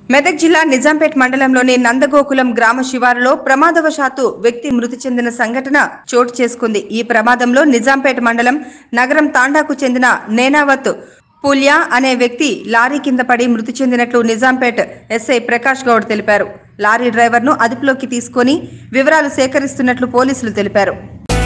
మెదక్ జిల్లా నిజాంపేట్ మండలంలోని నందగోకులం గ్రామ శివారులో ప్రమాదవశాత్తు వ్యక్తి మృతి చెందిన సంఘటన చోటు చేసుకుంది. ఈ ప్రమాదంలో నిజాంపేట్ మండలం నగరం తాండాకు చెందిన నేనావత్ పుల్యా అనే వ్యక్తి లారీ కింద పడి మృతి చెందినట్లు నిజాంపేట్ ఎస్ఐ ప్రకాష్ గౌడ్ తెలిపారు. లారీ డ్రైవర్ను అదుపులోకి తీసుకుని వివరాలు సేకరిస్తున్నట్లు పోలీసులు తెలిపారు.